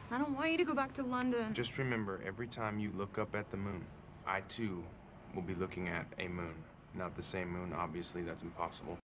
I don't want you to go back to London. Just remember, every time you look up at the moon, I too will be looking at a moon. Not the same moon, obviously, that's impossible.